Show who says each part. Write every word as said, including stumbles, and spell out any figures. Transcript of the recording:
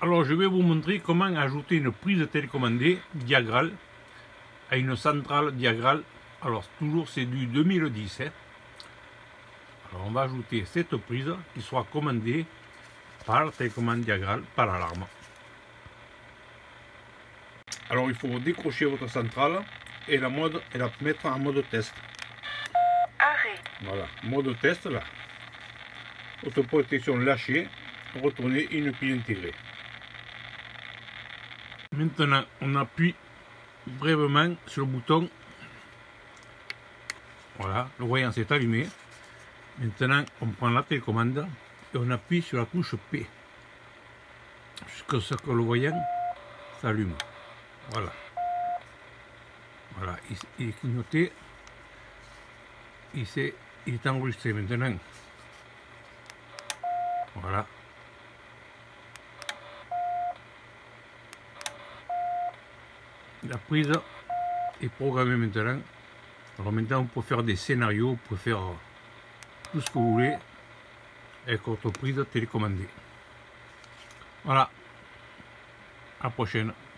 Speaker 1: Alors je vais vous montrer comment ajouter une prise télécommandée Diagral à une centrale Diagral. Alors toujours c'est du deux mille dix. Hein. Alors on va ajouter cette prise qui sera commandée par la télécommande Diagral, par l'alarme. Alors il faut décrocher votre centrale et la, mode, et la mettre en mode test.
Speaker 2: Arrêt.
Speaker 1: Voilà, mode test là. Autoprotection lâchée, retourner une pile intégrée. Maintenant on appuie brièvement sur le bouton. Voilà, le voyant s'est allumé. Maintenant on prend la télécommande et on appuie sur la touche P jusqu'à ce que le voyant s'allume. Voilà. Voilà, il, il est clignoté. Il, est, il est enregistré maintenant. Voilà. La prise est programmée maintenant. Alors maintenant, on peut faire des scénarios, on peut faire tout ce que vous voulez avec votre prise télécommandée. Voilà. À la prochaine.